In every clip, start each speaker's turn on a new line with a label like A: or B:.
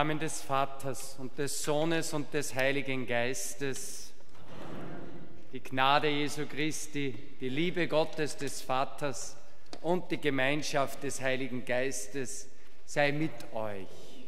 A: Namen des Vaters und des Sohnes und des Heiligen Geistes. Die Gnade Jesu Christi, die Liebe Gottes des Vaters und die Gemeinschaft des Heiligen Geistes sei mit euch.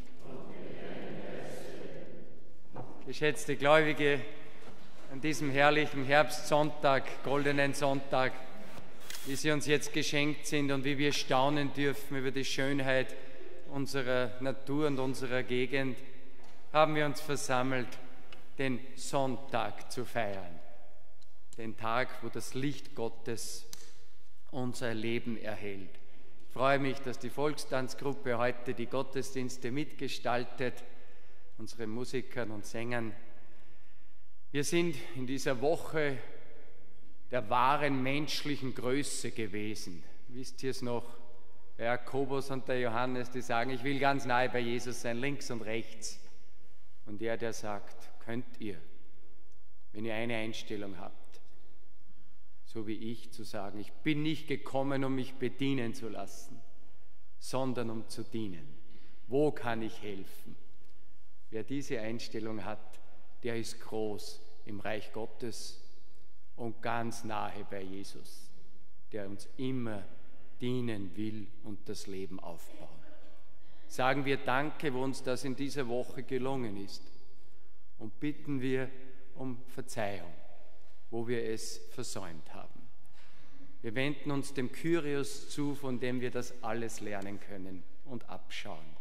A: Geschätzte Gläubige, an diesem herrlichen Herbstsonntag, goldenen Sonntag, wie sie uns jetzt geschenkt sind und wie wir staunen dürfen über die Schönheit unserer Natur und unserer Gegend, haben wir uns versammelt, den Sonntag zu feiern. Den Tag, wo das Licht Gottes unser Leben erhellt. Ich freue mich, dass die Volkstanzgruppe heute die Gottesdienste mitgestaltet, unsere Musikern und Sängern. Wir sind in dieser Woche der wahren menschlichen Größe gewesen. Wisst ihr es noch? Der Jakobus und der Johannes, die sagen, ich will ganz nahe bei Jesus sein, links und rechts. Und der sagt, könnt ihr, wenn ihr eine Einstellung habt, so wie ich, zu sagen, ich bin nicht gekommen, um mich bedienen zu lassen, sondern um zu dienen. Wo kann ich helfen? Wer diese Einstellung hat, der ist groß im Reich Gottes und ganz nahe bei Jesus, der uns immer dienen will und das Leben aufbauen. Sagen wir Danke, wo uns das in dieser Woche gelungen ist, und bitten wir um Verzeihung, wo wir es versäumt haben. Wir wenden uns dem Kyrios zu, von dem wir das alles lernen können und abschauen.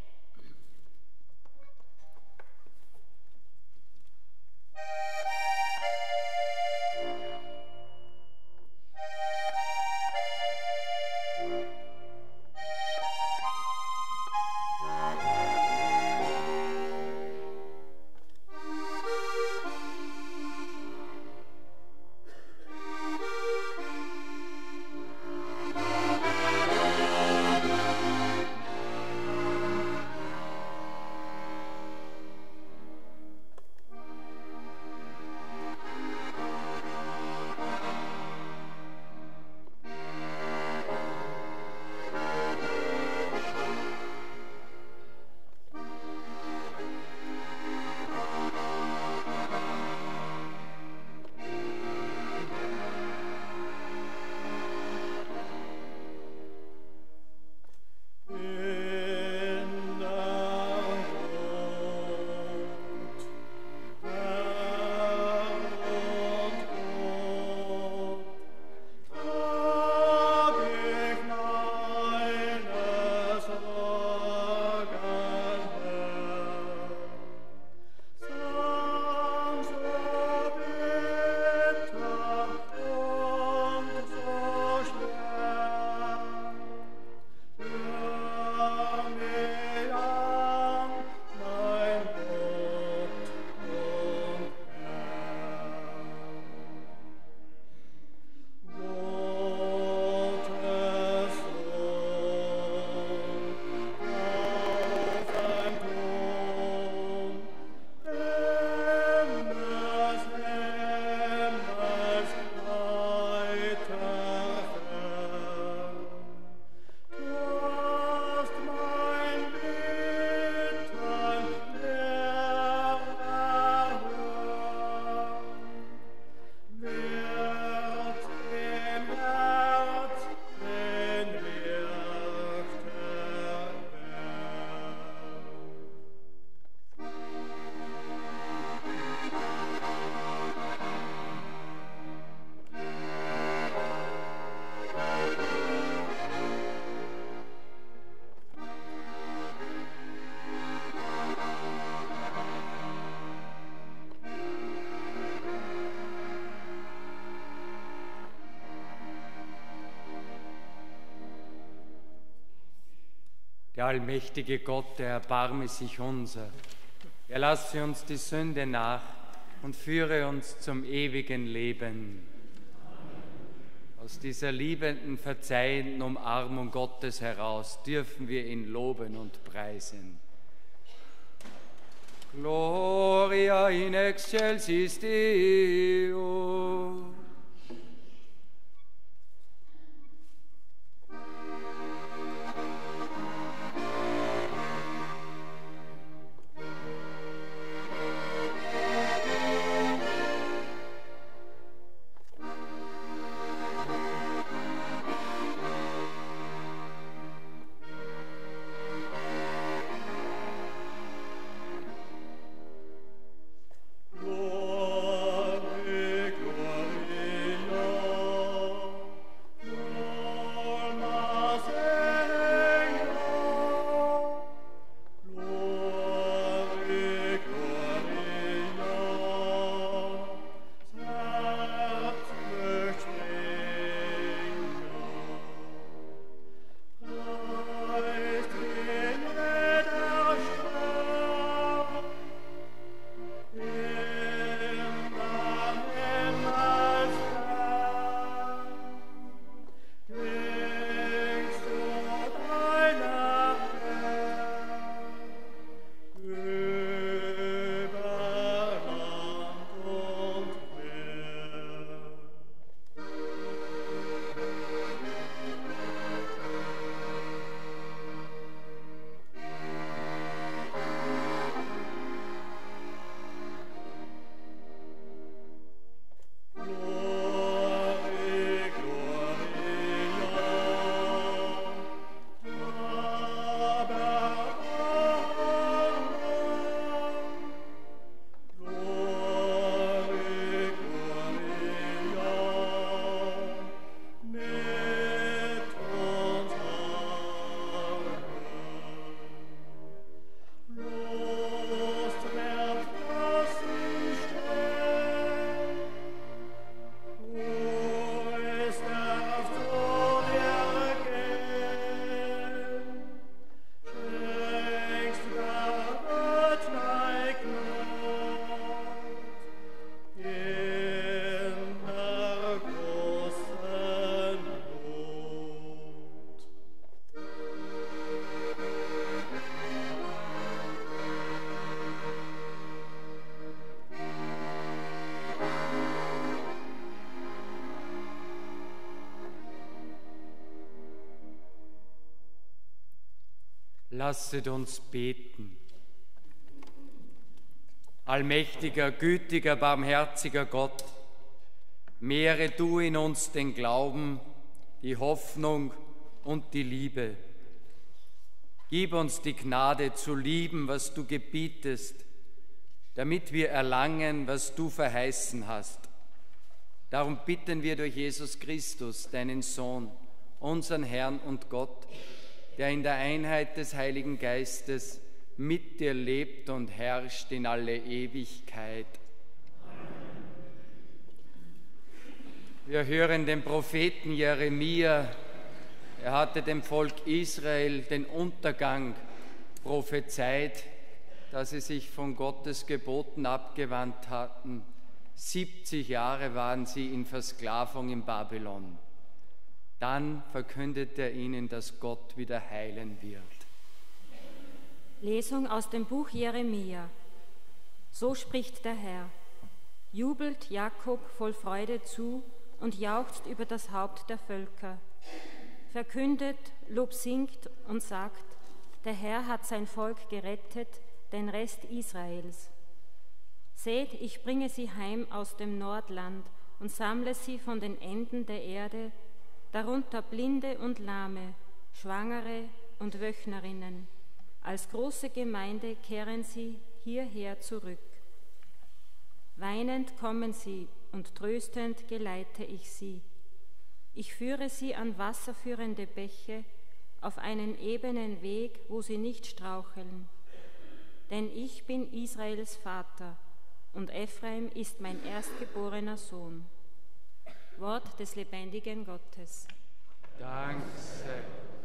A: Der allmächtige Gott, der erbarme sich unser. Er lasse uns die Sünde nach und führe uns zum ewigen Leben. Aus dieser liebenden, verzeihenden Umarmung Gottes heraus dürfen wir ihn loben und preisen. Gloria in excelsis Deo. Lasset uns beten. Allmächtiger, gütiger, barmherziger Gott, mehre du in uns den Glauben, die Hoffnung und die Liebe. Gib uns die Gnade zu lieben, was du gebietest, damit wir erlangen, was du verheißen hast. Darum bitten wir durch Jesus Christus, deinen Sohn, unseren Herrn und Gott, der in der Einheit des Heiligen Geistes mit dir lebt und herrscht in alle Ewigkeit. Wir hören den Propheten Jeremia. Er hatte dem Volk Israel den Untergang prophezeit, dass sie sich von Gottes Geboten abgewandt hatten. 70 Jahre waren sie in Versklavung in Babylon. Dann verkündet er ihnen, dass Gott wieder heilen wird.
B: Lesung aus dem Buch Jeremia. So spricht der Herr: Jubelt Jakob voll Freude zu und jauchzt über das Haupt der Völker. Verkündet, Lob singt und sagt: Der Herr hat sein Volk gerettet, den Rest Israels. Seht, ich bringe sie heim aus dem Nordland und sammle sie von den Enden der Erde, darunter Blinde und Lahme, Schwangere und Wöchnerinnen. Als große Gemeinde kehren sie hierher zurück. Weinend kommen sie und tröstend geleite ich sie. Ich führe sie an wasserführende Bäche, auf einen ebenen Weg, wo sie nicht straucheln. Denn ich bin Israels Vater, und Ephraim ist mein erstgeborener Sohn. Wort des lebendigen Gottes.
A: Dank sei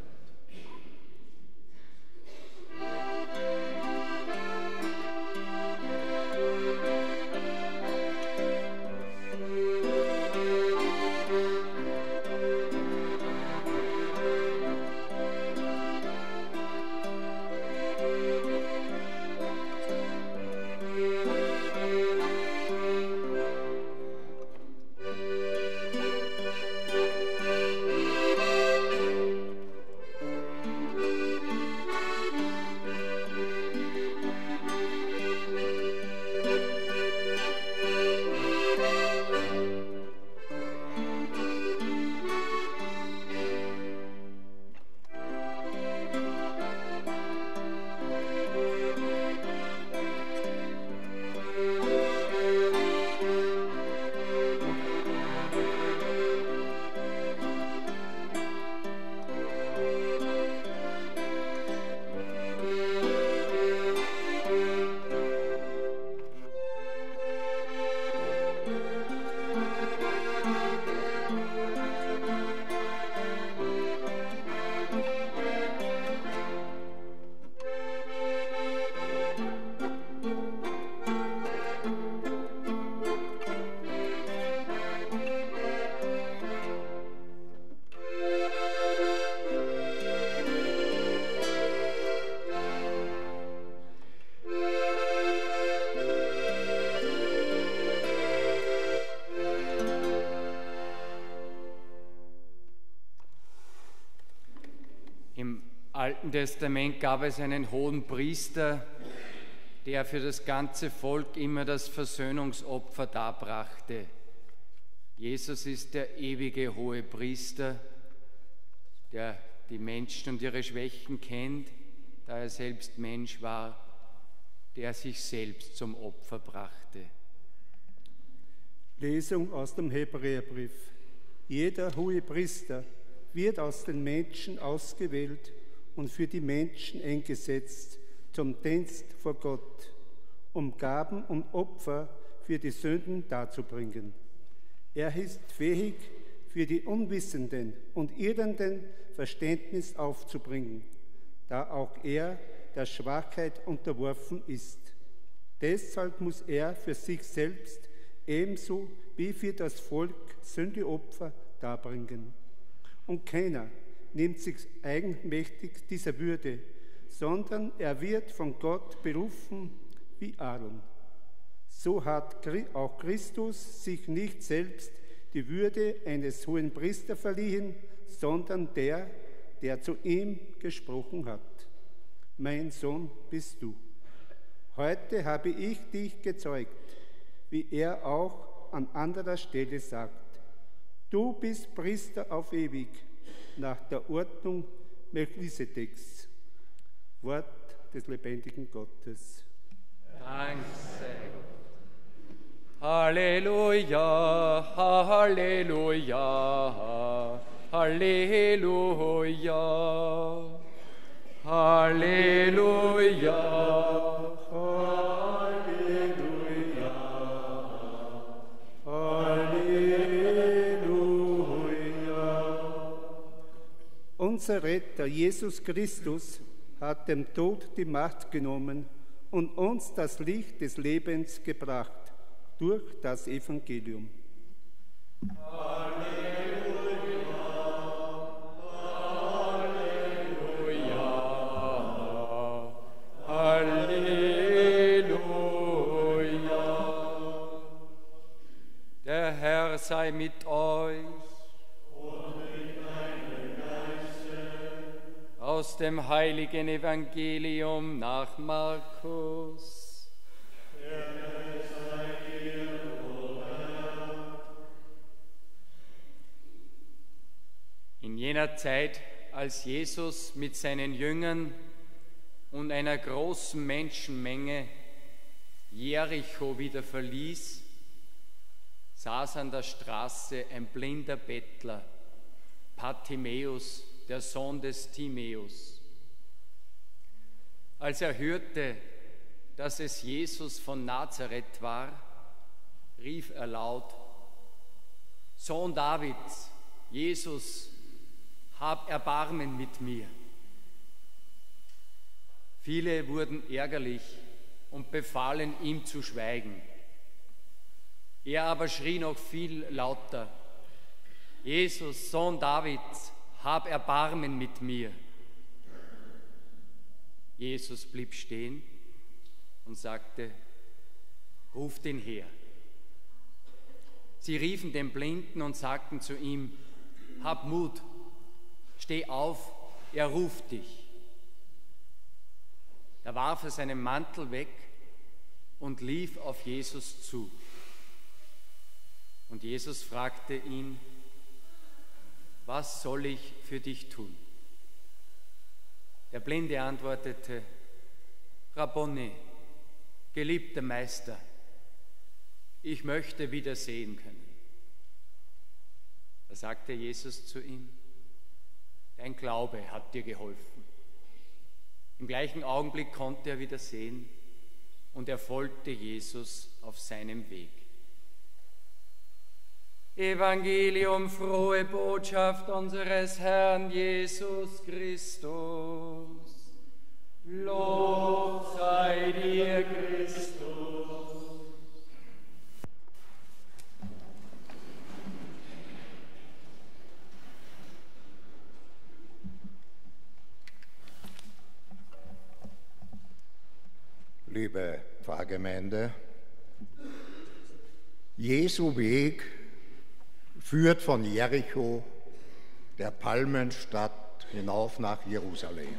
A: Im Alten Testament gab es einen hohen Priester, der für das ganze Volk immer das Versöhnungsopfer darbrachte. Jesus ist der ewige hohe Priester, der die Menschen und ihre Schwächen kennt, da er selbst Mensch war, der sich selbst zum Opfer brachte.
C: Lesung aus dem Hebräerbrief. Jeder hohe Priester wird aus den Menschen ausgewählt und für die Menschen eingesetzt zum Dienst vor Gott, um Gaben und Opfer für die Sünden darzubringen. Er ist fähig, für die Unwissenden und Irrenden Verständnis aufzubringen, da auch er der Schwachheit unterworfen ist. Deshalb muss er für sich selbst ebenso wie für das Volk Sündeopfer darbringen. Und keiner nimmt sich eigenmächtig dieser Würde, sondern er wird von Gott berufen wie Aaron. So hat auch Christus sich nicht selbst die Würde eines hohen Priesters verliehen, sondern der zu ihm gesprochen hat. mein Sohn bist du. Heute habe ich dich gezeugt, wie er auch an anderer Stelle sagt. Du bist Priester auf ewig, nach der Ordnung Melchisedeks. Wort des lebendigen Gottes.
A: Dank sei Gott. Halleluja, Halleluja, Halleluja, Halleluja, Halleluja,
C: Halleluja. Unser Retter Jesus Christus hat dem Tod die Macht genommen und uns das Licht des Lebens gebracht durch das Evangelium.
A: Halleluja, Halleluja. Der Herr sei mit euch. Aus dem heiligen Evangelium nach Markus. In jener Zeit, als Jesus mit seinen Jüngern und einer großen Menschenmenge Jericho wieder verließ, saß an der Straße ein blinder Bettler, Bartimäus, der Sohn des Timäus. Als er hörte, dass es Jesus von Nazareth war, rief er laut: Sohn Davids, Jesus, hab Erbarmen mit mir. Viele wurden ärgerlich und befahlen ihm zu schweigen. Er aber schrie noch viel lauter: Jesus, Sohn Davids, hab Erbarmen mit mir. Jesus blieb stehen und sagte: Ruft ihn her. Sie riefen den Blinden und sagten zu ihm: Hab Mut, steh auf, er ruft dich. Da warf er seinen Mantel weg und lief auf Jesus zu. Und Jesus fragte ihn: Was soll ich für dich tun? Der Blinde antwortete: Rabboni, geliebter Meister, ich möchte wieder sehen können. Da sagte Jesus zu ihm: Dein Glaube hat dir geholfen. Im gleichen Augenblick konnte er wieder sehen und er folgte Jesus auf seinem Weg. Evangelium, frohe Botschaft unseres Herrn Jesus Christus. Lob sei dir, Christus.
D: Liebe Pfarrgemeinde, Jesu Weg führt von Jericho, der Palmenstadt, hinauf nach Jerusalem.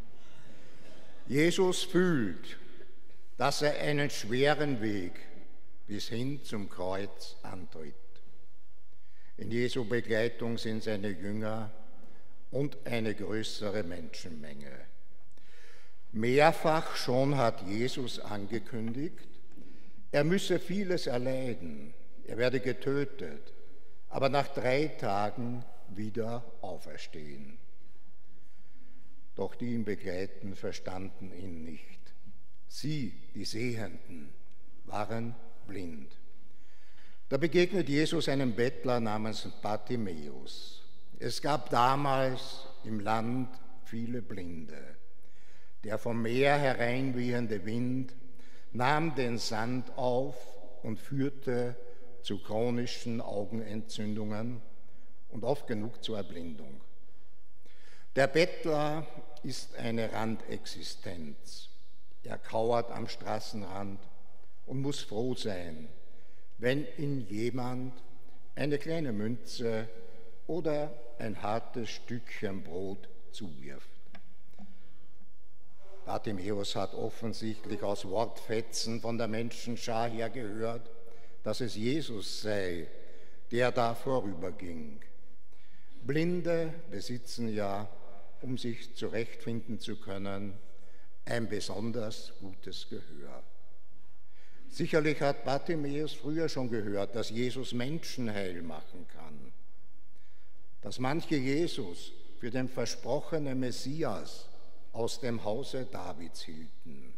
D: Jesus fühlt, dass er einen schweren Weg bis hin zum Kreuz antritt. In Jesu Begleitung sind seine Jünger und eine größere Menschenmenge. Mehrfach schon hat Jesus angekündigt, er müsse vieles erleiden, er werde getötet, aber nach 3 Tagen wieder auferstehen. Doch die ihn begleiten, verstanden ihn nicht. Sie, die Sehenden, waren blind. Da begegnet Jesus einem Bettler namens Bartimäus. Es gab damals im Land viele Blinde. Der vom Meer hereinwehende Wind nahm den Sand auf und führte zu chronischen Augenentzündungen und oft genug zur Erblindung. Der Bettler ist eine Randexistenz. Er kauert am Straßenrand und muss froh sein, wenn ihn jemand eine kleine Münze oder ein hartes Stückchen Brot zuwirft. Bartimäus hat offensichtlich aus Wortfetzen von der Menschenschar her gehört, dass es Jesus sei, der da vorüberging. Blinde besitzen ja, um sich zurechtfinden zu können, ein besonders gutes Gehör. Sicherlich hat Bartimäus früher schon gehört, dass Jesus Menschen heil machen kann, dass manche Jesus für den versprochenen Messias aus dem Hause Davids hielten.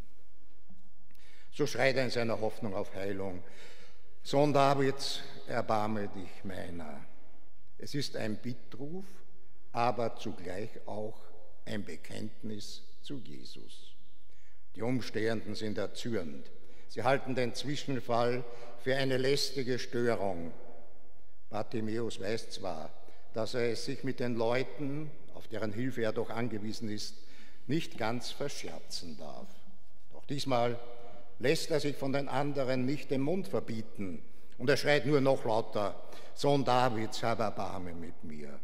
D: So schreit er in seiner Hoffnung auf Heilung: Sohn Davids, erbarme dich meiner. Es ist ein Bittruf, aber zugleich auch ein Bekenntnis zu Jesus. Die Umstehenden sind erzürnt. Sie halten den Zwischenfall für eine lästige Störung. Bartimäus weiß zwar, dass er es sich mit den Leuten, auf deren Hilfe er doch angewiesen ist, nicht ganz verscherzen darf. Doch diesmal lässt er sich von den anderen nicht den Mund verbieten und er schreit nur noch lauter: Sohn Davids, hab Erbarmen mit mir.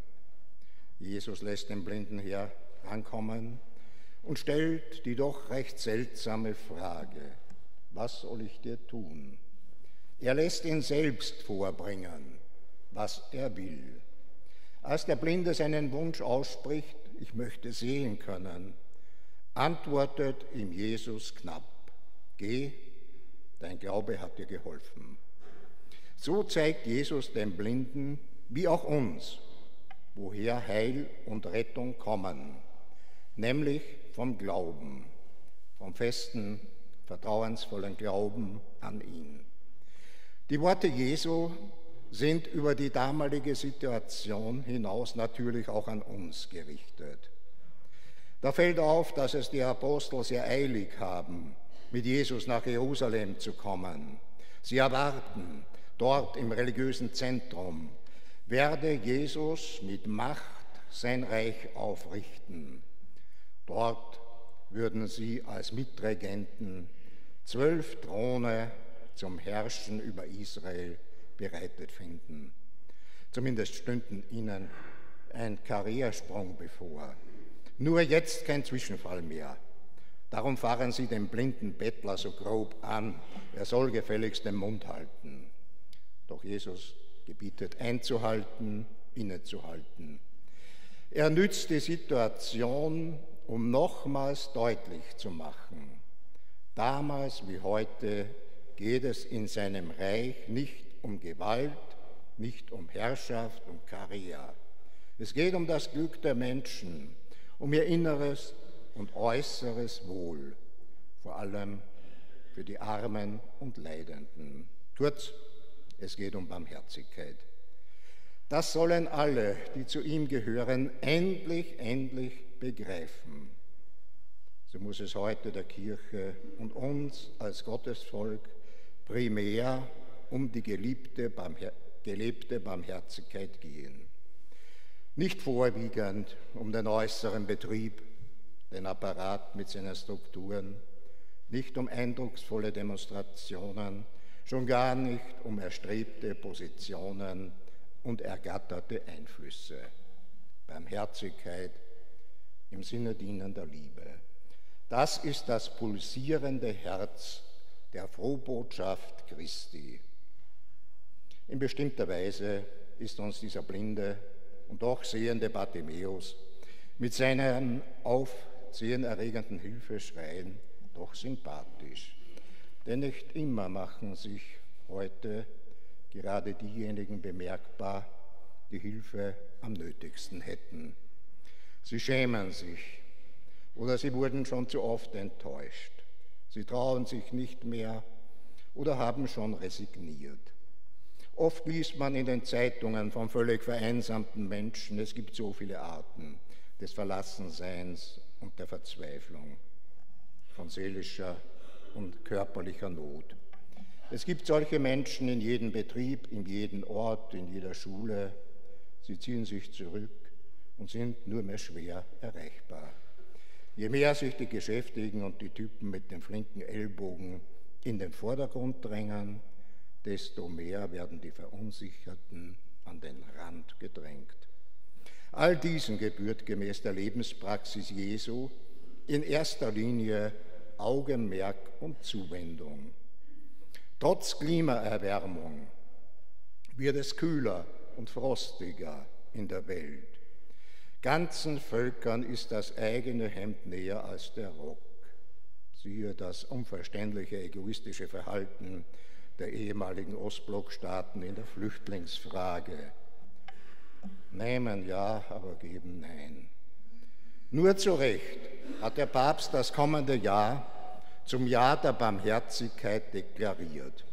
D: Jesus lässt den Blinden herankommen und stellt die doch recht seltsame Frage: Was soll ich dir tun? Er lässt ihn selbst vorbringen, was er will. Als der Blinde seinen Wunsch ausspricht: Ich möchte sehen können, antwortet ihm Jesus knapp: Geh, dein Glaube hat dir geholfen. So zeigt Jesus den Blinden, wie auch uns, woher Heil und Rettung kommen, nämlich vom Glauben, vom festen, vertrauensvollen Glauben an ihn. Die Worte Jesu sind über die damalige Situation hinaus natürlich auch an uns gerichtet. Da fällt auf, dass es die Apostel sehr eilig haben, mit Jesus nach Jerusalem zu kommen. Sie erwarten, dort im religiösen Zentrum werde Jesus mit Macht sein Reich aufrichten. Dort würden sie als Mitregenten 12 Throne zum Herrschen über Israel bereitet finden. Zumindest stünden ihnen ein Karrieresprung bevor. Nur jetzt kein Zwischenfall mehr. Darum fahren sie den blinden Bettler so grob an, er soll gefälligst den Mund halten. Doch Jesus gebietet einzuhalten, innezuhalten. Er nützt die Situation, um nochmals deutlich zu machen: Damals wie heute geht es in seinem Reich nicht um Gewalt, nicht um Herrschaft und Karriere. Es geht um das Glück der Menschen, um ihr inneres und äußeres Wohl, vor allem für die Armen und Leidenden. Kurz, es geht um Barmherzigkeit. Das sollen alle, die zu ihm gehören, endlich begreifen. So muss es heute der Kirche und uns als Gottesvolk primär um die gelebte Barmherzigkeit gehen. Nicht vorwiegend um den äußeren Betrieb, den Apparat mit seinen Strukturen, nicht um eindrucksvolle Demonstrationen, schon gar nicht um erstrebte Positionen und ergatterte Einflüsse. Barmherzigkeit im Sinne dienender Liebe. Das ist das pulsierende Herz der Frohbotschaft Christi. In bestimmter Weise ist uns dieser blinde und doch sehende Bartimäus mit seinen aufsehenerregenden Hilfeschreien doch sympathisch. Denn nicht immer machen sich heute gerade diejenigen bemerkbar, die Hilfe am nötigsten hätten. Sie schämen sich oder sie wurden schon zu oft enttäuscht. Sie trauen sich nicht mehr oder haben schon resigniert. Oft liest man in den Zeitungen von völlig vereinsamten Menschen: Es gibt so viele Arten des Verlassenseins und der Verzweiflung, von seelischer und körperlicher Not. Es gibt solche Menschen in jedem Betrieb, in jedem Ort, in jeder Schule. Sie ziehen sich zurück und sind nur mehr schwer erreichbar. Je mehr sich die Geschäftigen und die Typen mit den flinken Ellbogen in den Vordergrund drängen, desto mehr werden die Verunsicherten an den Rand gedrängt. All diesen gebührt gemäß der Lebenspraxis Jesu in erster Linie Augenmerk und Zuwendung. Trotz Klimaerwärmung wird es kühler und frostiger in der Welt. Ganzen Völkern ist das eigene Hemd näher als der Rock. Siehe das unverständliche, egoistische Verhalten der ehemaligen Ostblockstaaten in der Flüchtlingsfrage. Nehmen ja, aber geben nein. Nur zu Recht hat der Papst das kommende Jahr zum Jahr der Barmherzigkeit deklariert.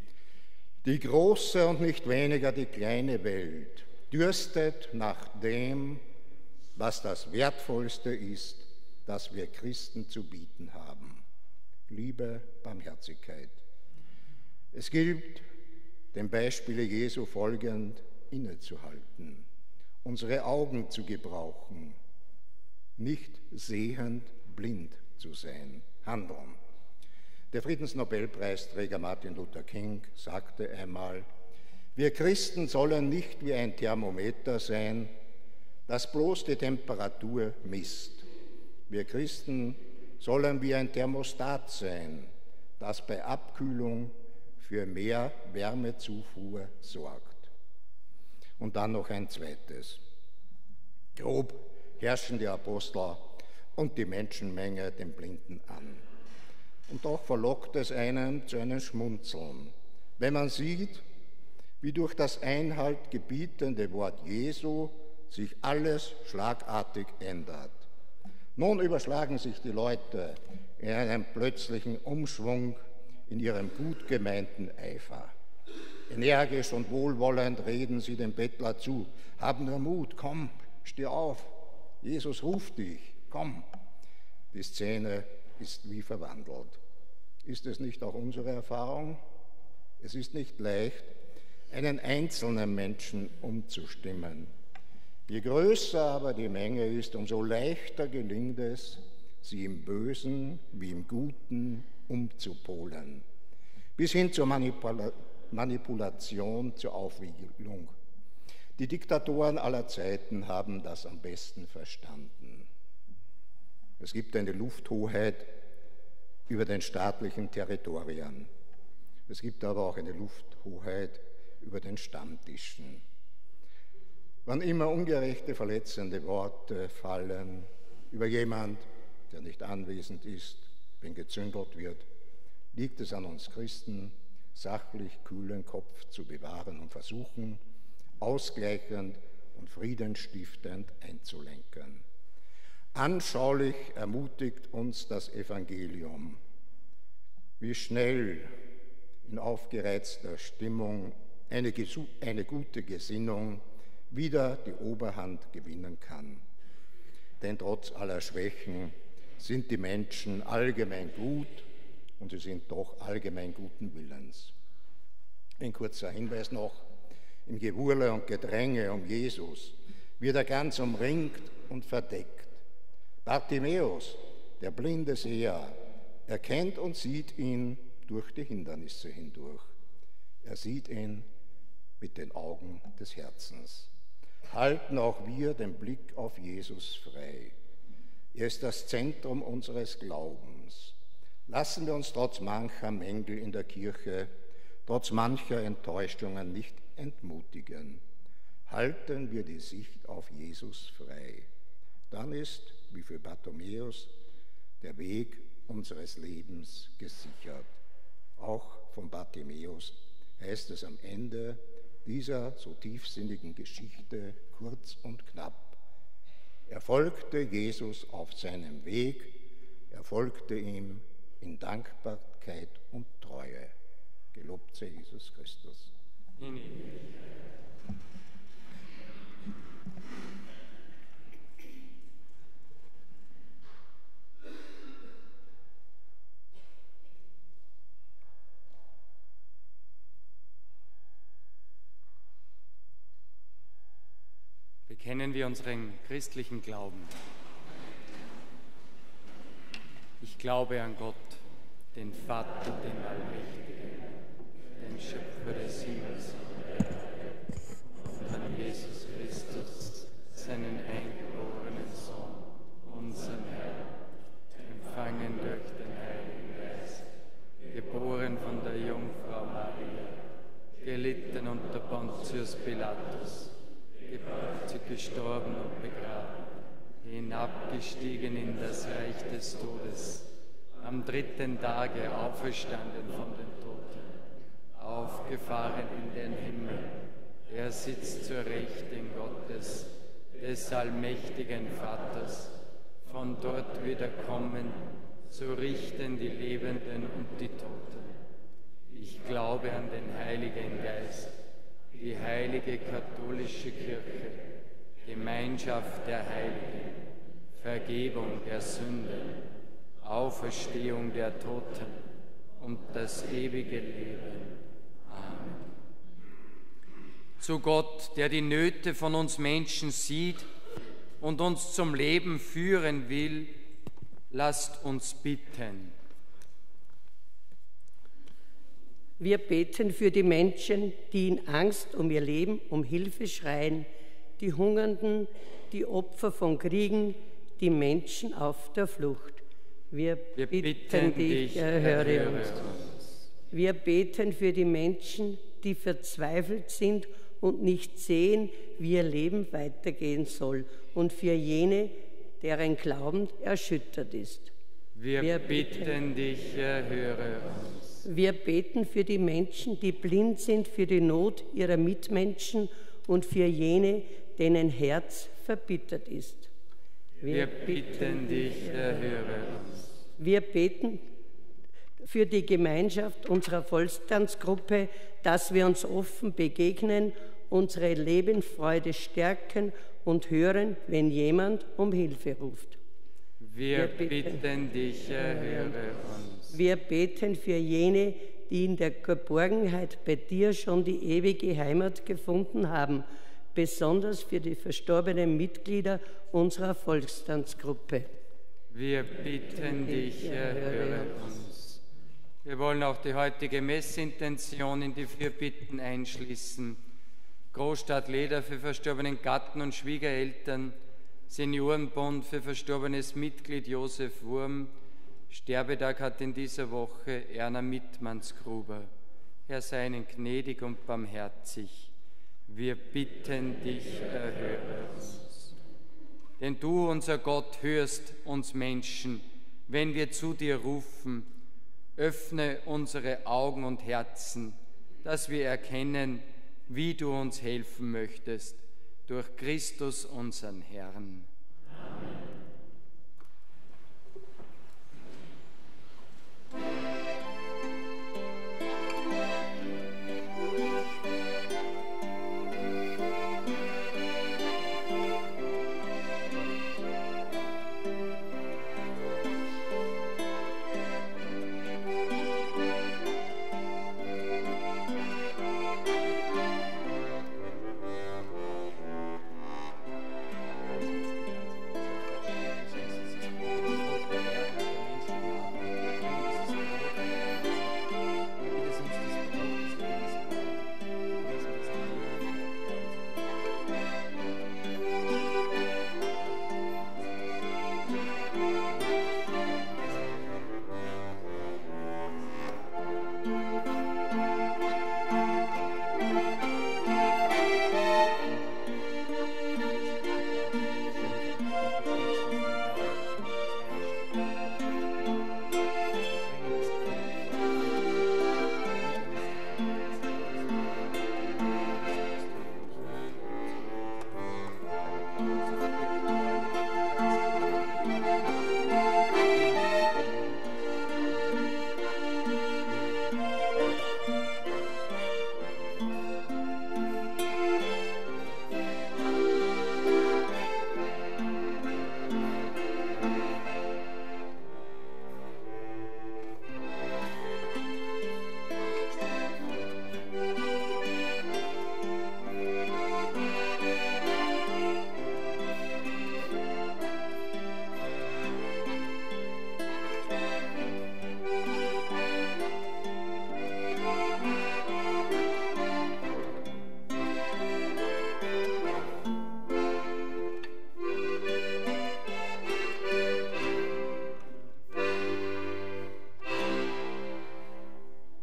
D: Die große und nicht weniger die kleine Welt dürstet nach dem, was das Wertvollste ist, das wir Christen zu bieten haben. Liebe, Barmherzigkeit. Es gilt, dem Beispiele Jesu folgend, innezuhalten, unsere Augen zu gebrauchen, nicht sehend blind zu sein, handeln. Der Friedensnobelpreisträger Martin Luther King sagte einmal, wir Christen sollen nicht wie ein Thermometer sein, das bloß die Temperatur misst. Wir Christen sollen wie ein Thermostat sein, das bei Abkühlung für mehr Wärmezufuhr sorgt. Und dann noch ein zweites. Grob herrschen die Apostel und die Menschenmenge den Blinden an. Und doch verlockt es einen zu einem Schmunzeln, wenn man sieht, wie durch das Einhalt gebietende Wort Jesu sich alles schlagartig ändert. Nun überschlagen sich die Leute in einem plötzlichen Umschwung in ihrem gut gemeinten Eifer. Energisch und wohlwollend reden sie dem Bettler zu. Hab nur Mut, komm, steh auf. Jesus ruft dich, komm. Die Szene ist wie verwandelt. Ist es nicht auch unsere Erfahrung? Es ist nicht leicht, einen einzelnen Menschen umzustimmen. Je größer aber die Menge ist, umso leichter gelingt es, sie im Bösen wie im Guten umzupolen, bis hin zur Manipulation, zur Aufwiegelung. Die Diktatoren aller Zeiten haben das am besten verstanden. Es gibt eine Lufthoheit über den staatlichen Territorien. Es gibt aber auch eine Lufthoheit über den Stammtischen. Wann immer ungerechte, verletzende Worte fallen über jemand, der nicht anwesend ist, wenn gezündelt wird, liegt es an uns Christen, sachlich kühlen Kopf zu bewahren und versuchen, ausgleichend und friedenstiftend einzulenken. Anschaulich ermutigt uns das Evangelium, wie schnell in aufgereizter Stimmung eine gute Gesinnung wieder die Oberhand gewinnen kann. Denn trotz aller Schwächen sind die Menschen allgemein gut und sie sind doch allgemein guten Willens. Ein kurzer Hinweis noch, im Gewurle und Gedränge um Jesus wird er ganz umringt und verdeckt. Bartimäus, der blinde Seher, erkennt und sieht ihn durch die Hindernisse hindurch. Er sieht ihn mit den Augen des Herzens. Halten auch wir den Blick auf Jesus frei. Er ist das Zentrum unseres Glaubens. Lassen wir uns trotz mancher Mängel in der Kirche, trotz mancher Enttäuschungen nicht entmutigen. Halten wir die Sicht auf Jesus frei. Dann ist, wie für Bartimäus, der Weg unseres Lebens gesichert. Auch von Bartimäus heißt es am Ende dieser so tiefsinnigen Geschichte kurz und knapp: Er folgte Jesus auf seinem Weg, er folgte ihm in Dankbarkeit und Treue. Gelobt sei Jesus Christus.
A: Bekennen wir unseren christlichen Glauben. Ich glaube an Gott, den Vater, den Allmächtigen, den Schöpfer des Himmels und an Jesus Christus, seinen eingeborenen Sohn, unseren Herrn, gestorben und begraben, hinabgestiegen in das Reich des Todes, am dritten Tage auferstanden von den Toten, aufgefahren in den Himmel. Er sitzt zur Rechten Gottes, des allmächtigen Vaters. Von dort wird er kommen, zu richten die Lebenden und die Toten. Ich glaube an den Heiligen Geist, die heilige katholische Kirche, Gemeinschaft der Heiligen, Vergebung der Sünden, Auferstehung der Toten und das ewige Leben. Amen. Zu Gott, der die Nöte von uns Menschen sieht und uns zum Leben führen will, lasst uns bitten.
E: Wir beten für die Menschen, die in Angst um ihr Leben um Hilfe schreien, die Hungernden, die Opfer von Kriegen, die Menschen auf der Flucht. Wir bitten dich, erhöre uns. Wir beten für die Menschen, die verzweifelt sind und nicht sehen, wie ihr Leben weitergehen soll, und für jene, deren Glauben erschüttert ist.
A: Wir bitten dich, erhöre uns.
E: Wir beten für die Menschen, die blind sind für die Not ihrer Mitmenschen und für jene, denen Herz verbittert ist.
A: Wir bitten dich, erhöre uns.
E: Wir beten für die Gemeinschaft unserer Volkstanzgruppe, dass wir uns offen begegnen, unsere Lebensfreude stärken und hören, wenn jemand um Hilfe ruft.
A: Wir bitten dich, erhöre uns.
E: Wir beten für jene, die in der Geborgenheit bei dir schon die ewige Heimat gefunden haben, besonders für die verstorbenen Mitglieder unserer Volkstanzgruppe.
A: Wir bitten dich, erhöre uns. Wir wollen auch die heutige Messintention in die Fürbitten einschließen. Großstadt Leder für verstorbenen Gatten und Schwiegereltern, Seniorenbund für verstorbenes Mitglied Josef Wurm. Sterbetag hat in dieser Woche Erna Mittmannsgruber. Herr, sei ihnen gnädig und barmherzig. Wir bitten dich, erhöre uns. Denn du, unser Gott, hörst uns Menschen, wenn wir zu dir rufen. Öffne unsere Augen und Herzen, dass wir erkennen, wie du uns helfen möchtest, durch Christus, unseren Herrn. Amen.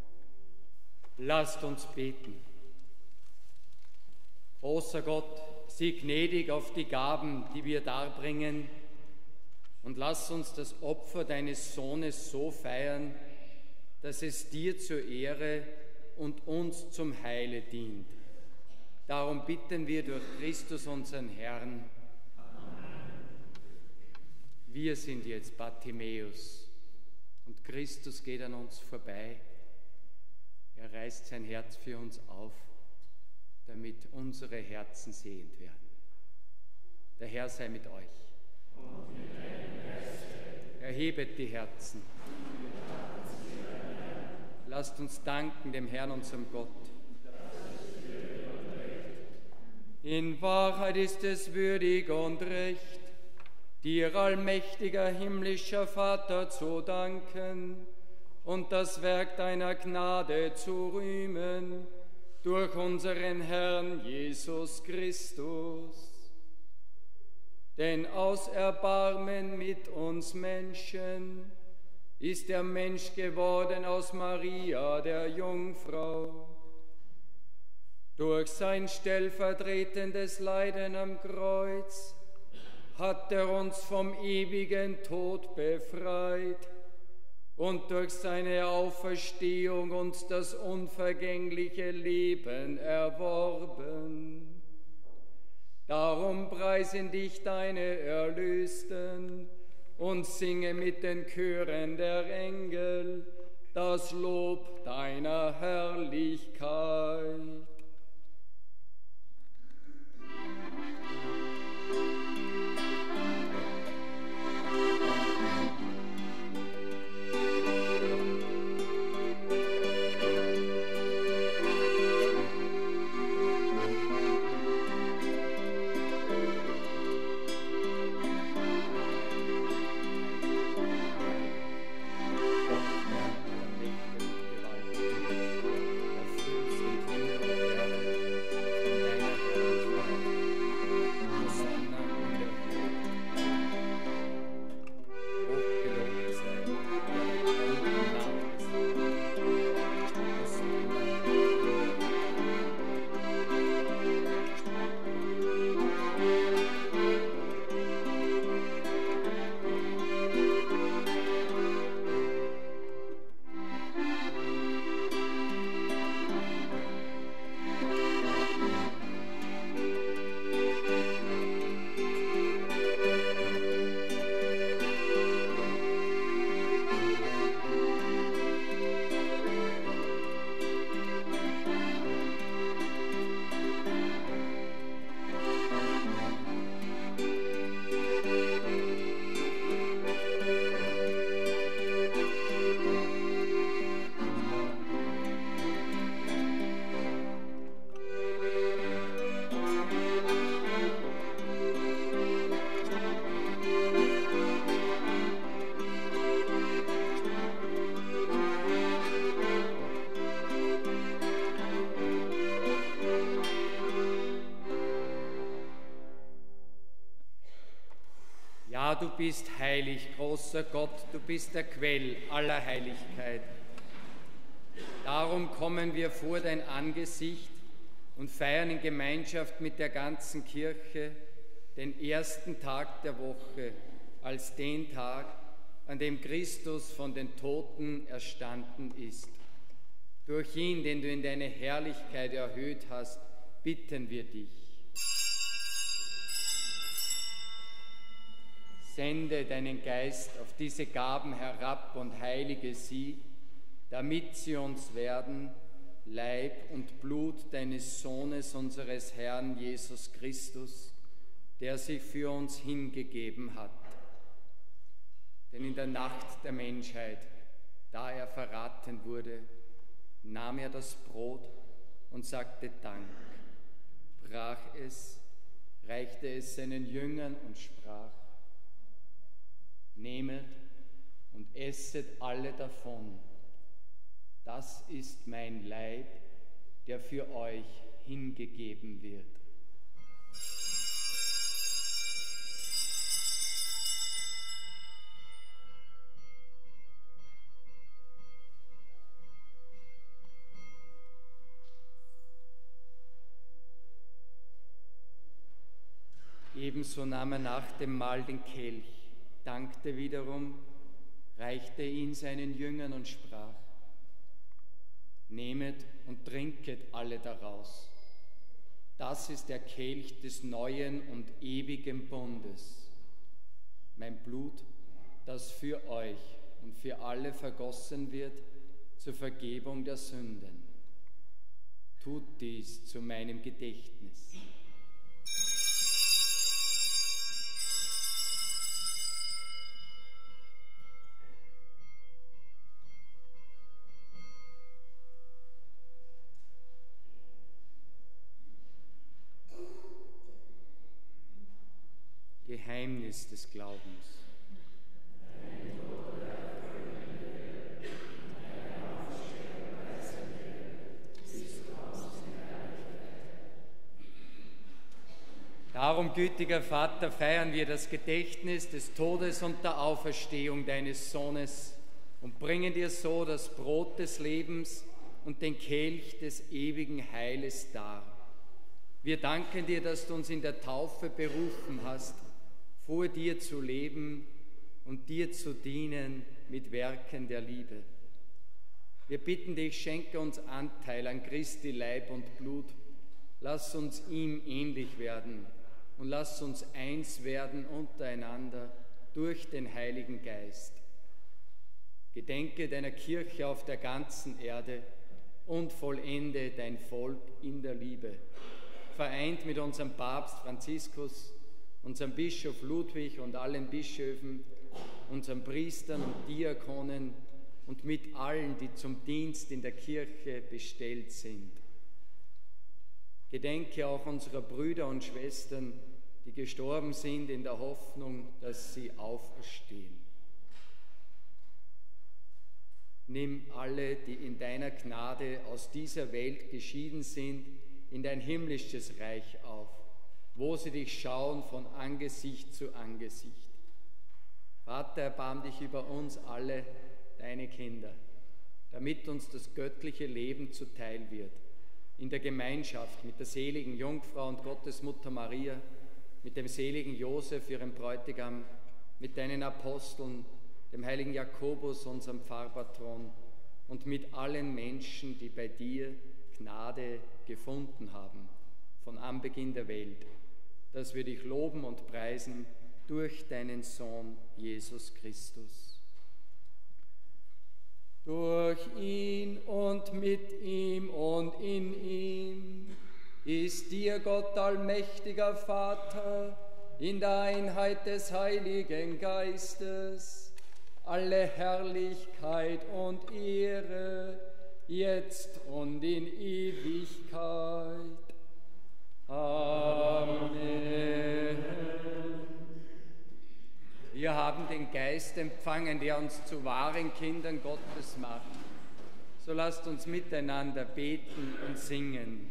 A: Lasst uns beten. Großer Gott, sieh gnädig auf die Gaben, die wir darbringen, und lass uns das Opfer deines Sohnes so feiern, dass es dir zur Ehre und uns zum Heile dient. Darum bitten wir durch Christus, unseren Herrn. Wir sind jetzt Bartimäus und Christus geht an uns vorbei. Er reißt sein Herz für uns auf, damit unsere Herzen sehend werden. Der Herr sei mit euch. Erhebet die Herzen. Lasst uns danken dem Herrn, unserem Gott. In Wahrheit ist es würdig und recht, dir, allmächtiger himmlischer Vater, zu danken und das Werk deiner Gnade zu rühmen durch unseren Herrn Jesus Christus. Denn aus Erbarmen mit uns Menschen ist der Mensch geworden aus Maria, der Jungfrau. Durch sein stellvertretendes Leiden am Kreuz hat er uns vom ewigen Tod befreit und durch seine Auferstehung uns das unvergängliche Leben erworben. Darum preisen dich deine Erlösten und singe mit den Chören der Engel das Lob deiner Herrlichkeit. Ja, du bist heilig, großer Gott, du bist der Quell aller Heiligkeit. Darum kommen wir vor dein Angesicht und feiern in Gemeinschaft mit der ganzen Kirche den ersten Tag der Woche als den Tag, an dem Christus von den Toten erstanden ist. Durch ihn, den du in deine Herrlichkeit erhöht hast, bitten wir dich. Sende deinen Geist auf diese Gaben herab und heilige sie, damit sie uns werden, Leib und Blut deines Sohnes, unseres Herrn Jesus Christus, der sich für uns hingegeben hat. Denn in der Nacht der Menschheit, da er verraten wurde, nahm er das Brot und sagte Dank, brach es, reichte es seinen Jüngern und sprach: Nehmet und esset alle davon. Das ist mein Leib, der für euch hingegeben wird. Ebenso nahm er nach dem Mahl den Kelch, dankte wiederum, reichte ihn seinen Jüngern und sprach: Nehmet und trinket alle daraus. Das ist der Kelch des neuen und ewigen Bundes. Mein Blut, das für euch und für alle vergossen wird zur Vergebung der Sünden. Tut dies zu meinem Gedächtnis. Geheimnis des Glaubens. Darum, gütiger Vater, feiern wir das Gedächtnis des Todes und der Auferstehung deines Sohnes und bringen dir so das Brot des Lebens und den Kelch des ewigen Heiles dar. Wir danken dir, dass du uns in der Taufe berufen hast, vor dir zu leben und dir zu dienen mit Werken der Liebe. Wir bitten dich, schenke uns Anteil an Christi Leib und Blut. Lass uns ihm ähnlich werden und lass uns eins werden untereinander durch den Heiligen Geist. Gedenke deiner Kirche auf der ganzen Erde und vollende dein Volk in der Liebe. Vereint mit unserem Papst Franziskus, unserem Bischof Ludwig und allen Bischöfen, unseren Priestern und Diakonen und mit allen, die zum Dienst in der Kirche bestellt sind. Gedenke auch unserer Brüder und Schwestern, die gestorben sind in der Hoffnung, dass sie auferstehen. Nimm alle, die in deiner Gnade aus dieser Welt geschieden sind, in dein himmlisches Reich auf, wo sie dich schauen von Angesicht zu Angesicht. Vater, erbarm dich über uns alle, deine Kinder, damit uns das göttliche Leben zuteil wird, in der Gemeinschaft mit der seligen Jungfrau und Gottesmutter Maria, mit dem seligen Josef, ihrem Bräutigam, mit deinen Aposteln, dem heiligen Jakobus, unserem Pfarrpatron, und mit allen Menschen, die bei dir Gnade gefunden haben, von Anbeginn der Welt, dass wir dich loben und preisen durch deinen Sohn Jesus Christus. Durch ihn und mit ihm und in ihm ist dir, Gott allmächtiger Vater, in der Einheit des Heiligen Geistes, alle Herrlichkeit und Ehre, jetzt und in Ewigkeit. Amen. Wir haben den Geist empfangen, der uns zu wahren Kindern Gottes macht. So lasst uns miteinander beten und singen.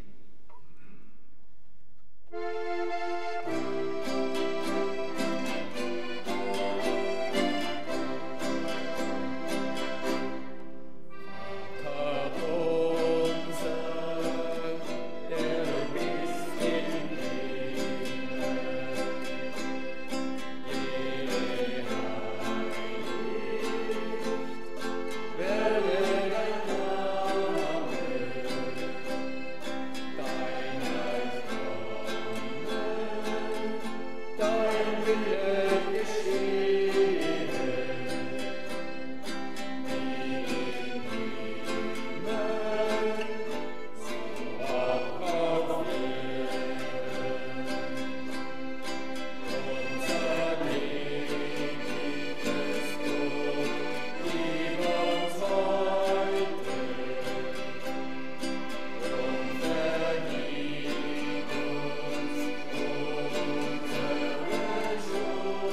F: Amen.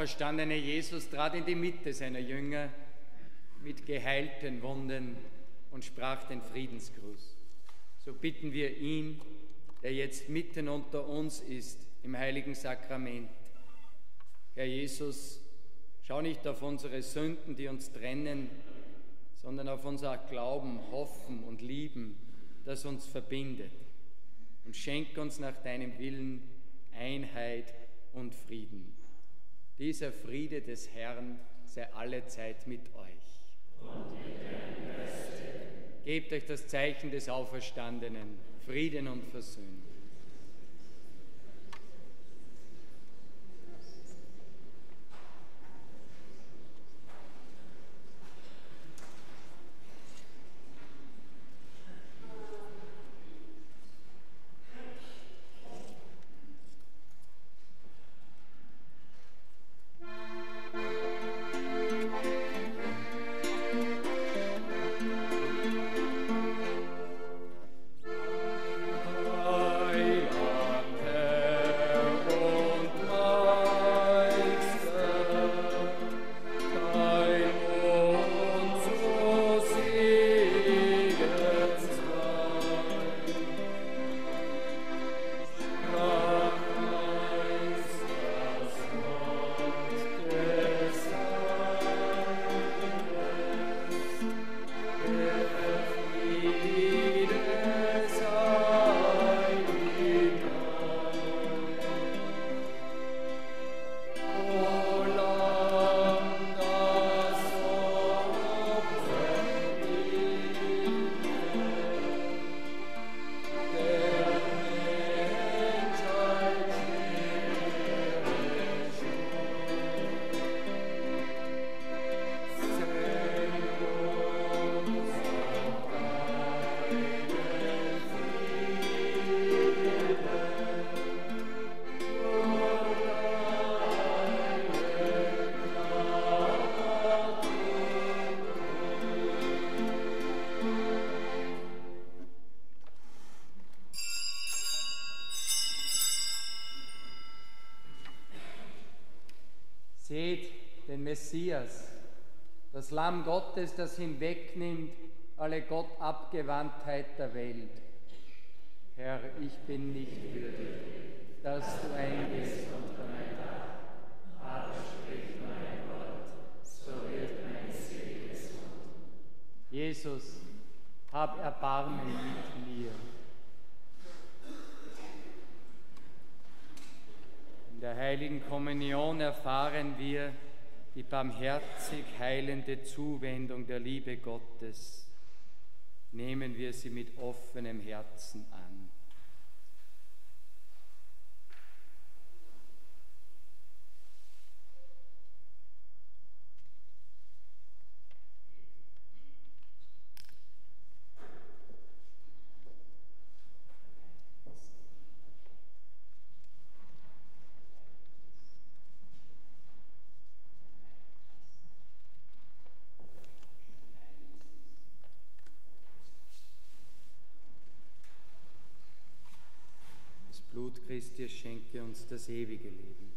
A: auferstandene Jesus trat in die Mitte seiner Jünger mit geheilten Wunden und sprach den Friedensgruß. So bitten wir ihn, der jetzt mitten unter uns ist, im heiligen Sakrament. Herr Jesus, schau nicht auf unsere Sünden, die uns trennen, sondern auf unser Glauben, Hoffen und Lieben, das uns verbindet. Und schenk uns nach deinem Willen Einheit und Frieden. Dieser Friede des Herrn sei allezeit mit euch. Und mit deinem Geiste. Gebt euch das Zeichen des Auferstandenen, Frieden und Versöhnung. Seht den Messias, das Lamm Gottes, das hinwegnimmt alle Gottabgewandtheit der Welt. Herr, ich bin nicht würdig, dass du eingehst unter mein Dach, aber sprich nur ein Wort, so wird mein Seele gesund. Jesus, hab Erbarmen mit mir. In der heiligen Kommunion erfahren wir die barmherzig heilende Zuwendung der Liebe Gottes. Nehmen wir sie mit offenem Herzen an. Blut Christi schenke uns das ewige Leben.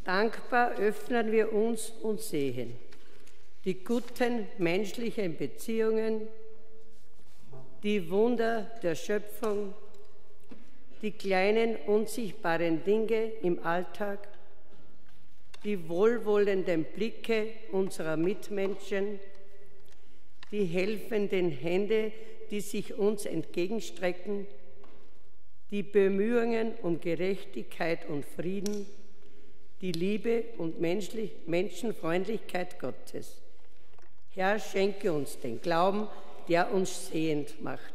E: Dankbar öffnen wir uns und sehen die guten menschlichen Beziehungen, die Wunder der Schöpfung, die kleinen unsichtbaren Dinge im Alltag, die wohlwollenden Blicke unserer Mitmenschen, die helfenden Hände, die sich uns entgegenstrecken, die Bemühungen um Gerechtigkeit und Frieden, die Liebe und Menschenfreundlichkeit Gottes. Herr, schenke uns den Glauben, der uns sehend macht.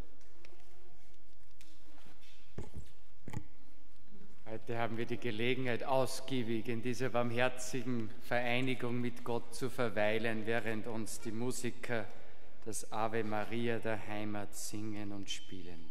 A: Heute haben wir die Gelegenheit, ausgiebig in dieser barmherzigen Vereinigung mit Gott zu verweilen, während uns die Musiker das Ave Maria der Heimat singen und spielen.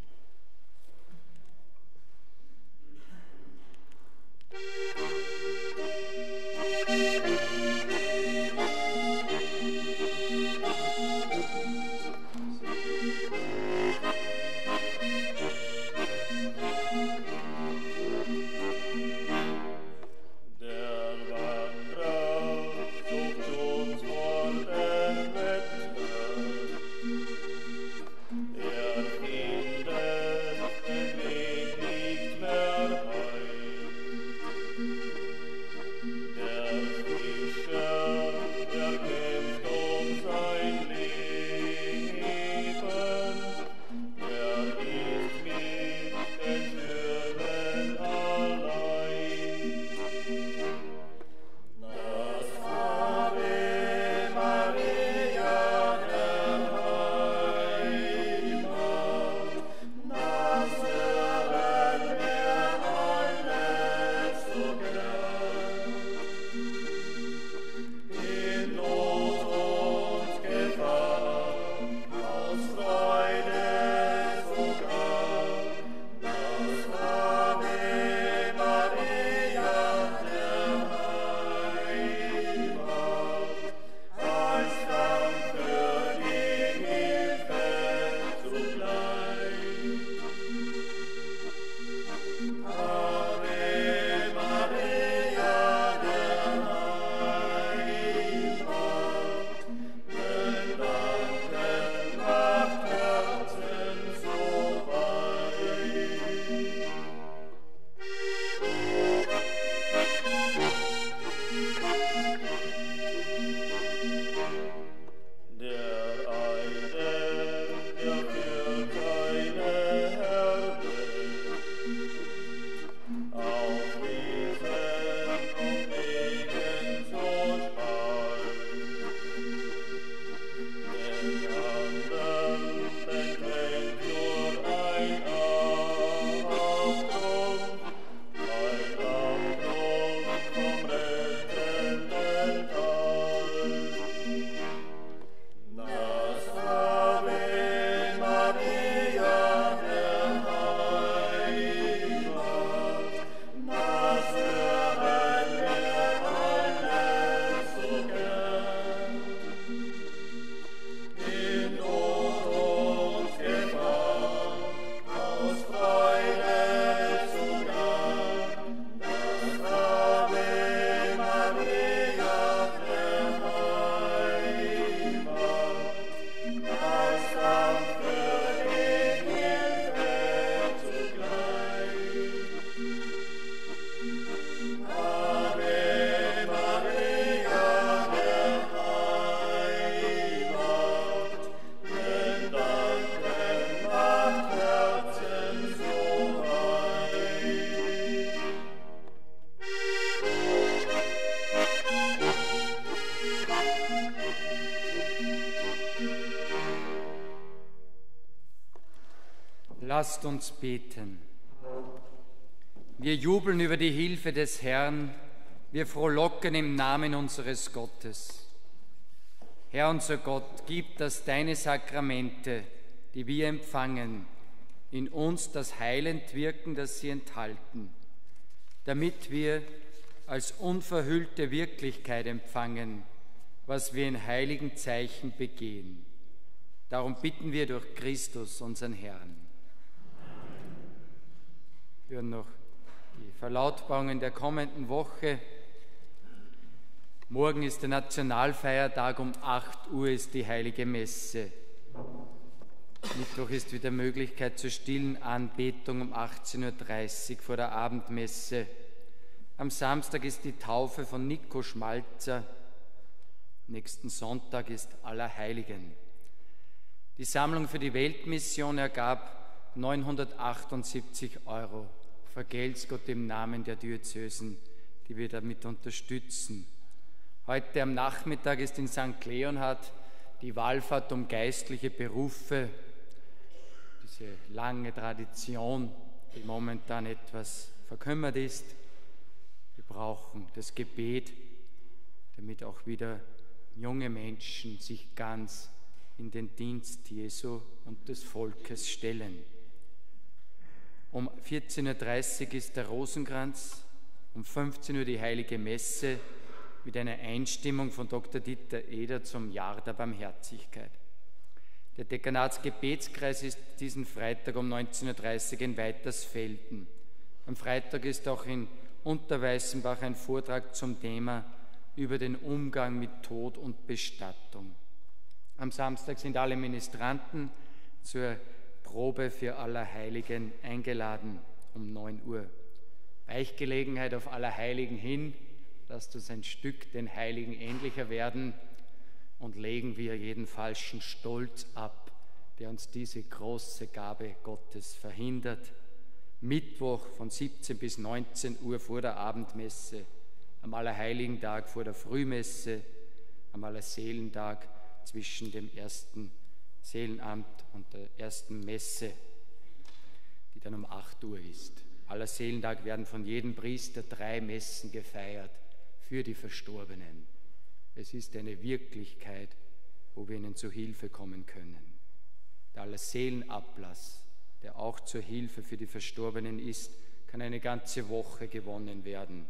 A: Lasst uns beten. Wir jubeln über die Hilfe des Herrn, wir frohlocken im Namen unseres Gottes. Herr unser Gott, gib, dass deine Sakramente, die wir empfangen, in uns das heilend wirken, das sie enthalten, damit wir als unverhüllte Wirklichkeit empfangen, was wir in heiligen Zeichen begehen. Darum bitten wir durch Christus, unseren Herrn. Wir hören noch die Verlautbarungen der kommenden Woche. Morgen ist der Nationalfeiertag, um 8 Uhr ist die Heilige Messe. Mittwoch ist wieder Möglichkeit zur stillen Anbetung um 18:30 Uhr vor der Abendmesse. Am Samstag ist die Taufe von Nico Schmalzer. Nächsten Sonntag ist Allerheiligen. Die Sammlung für die Weltmission ergab 978 €. Vergelt's Gott im Namen der Diözesen, die wir damit unterstützen. Heute am Nachmittag ist in St. Leonhard die Wallfahrt um geistliche Berufe, diese lange Tradition, die momentan etwas verkümmert ist. Wir brauchen das Gebet, damit auch wieder junge Menschen sich ganz in den Dienst Jesu und des Volkes stellen. Um 14:30 Uhr ist der Rosenkranz, um 15 Uhr die Heilige Messe mit einer Einstimmung von Dr. Dieter Eder zum Jahr der Barmherzigkeit. Der Dekanatsgebetskreis ist diesen Freitag um 19:30 Uhr in Weitersfelden. Am Freitag ist auch in Unterweißenbach ein Vortrag zum Thema über den Umgang mit Tod und Bestattung. Am Samstag sind alle Ministranten zur Probe für Allerheiligen eingeladen um 9 Uhr. Beichtgelegenheit auf Allerheiligen hin. Lasst uns ein Stück den Heiligen ähnlicher werden und legen wir jeden falschen Stolz ab, der uns diese große Gabe Gottes verhindert. Mittwoch von 17 bis 19 Uhr vor der Abendmesse, am Allerheiligentag vor der Frühmesse, am Allerseelentag zwischen dem ersten Seelenamt und der ersten Messe, die dann um 8 Uhr ist. Allerseelentag werden von jedem Priester 3 Messen gefeiert für die Verstorbenen. Es ist eine Wirklichkeit, wo wir ihnen zu Hilfe kommen können. Der Allerseelenablass, der auch zur Hilfe für die Verstorbenen ist, kann eine ganze Woche gewonnen werden.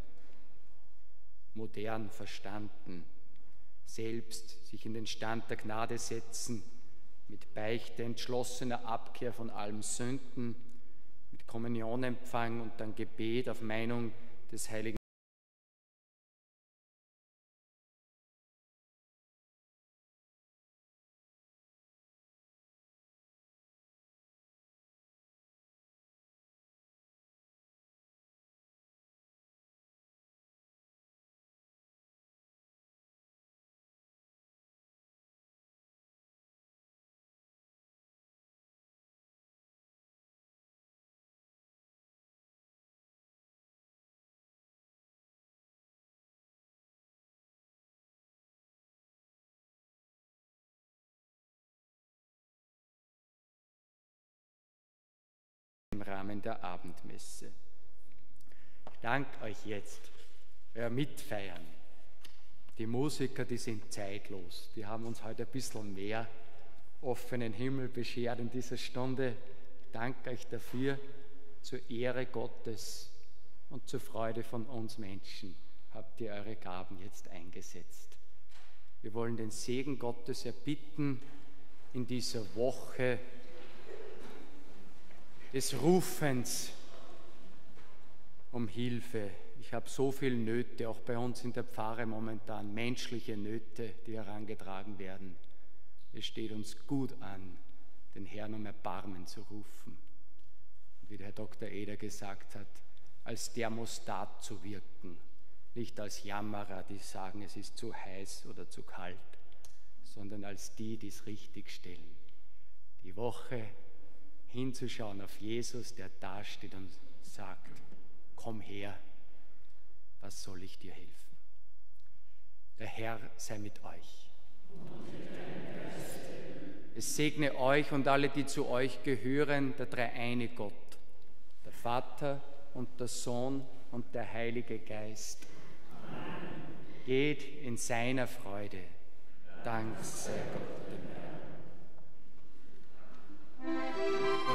A: Modern verstanden, selbst sich in den Stand der Gnade setzen, mit Beichte, entschlossener Abkehr von allen Sünden, mit Kommunionempfang und dann Gebet auf Meinung des Heiligen im Rahmen der Abendmesse. Ich danke euch jetzt für euer Mitfeiern. Die Musiker, die sind zeitlos. Die haben uns heute ein bisschen mehr offenen Himmel beschert in dieser Stunde. Ich danke euch dafür. Zur Ehre Gottes und zur Freude von uns Menschen habt ihr eure Gaben jetzt eingesetzt. Wir wollen den Segen Gottes erbitten in dieser Woche des Rufens um Hilfe. Ich habe so viele Nöte, auch bei uns in der Pfarre momentan, menschliche Nöte, die herangetragen werden. Es steht uns gut an, den Herrn um Erbarmen zu rufen. Und wie der Herr Dr. Eder gesagt hat, als Thermostat zu wirken, nicht als Jammerer, die sagen, es ist zu heiß oder zu kalt, sondern als die, die es richtig stellen. Die Woche hinzuschauen auf Jesus, der dasteht und sagt, komm her, was soll ich dir helfen? Der Herr sei mit euch. Es segne euch und alle, die zu euch gehören, der dreieine Gott, der Vater und der Sohn und der Heilige Geist. Amen. Geht in seiner Freude. Dank sei Gott dem Herrn.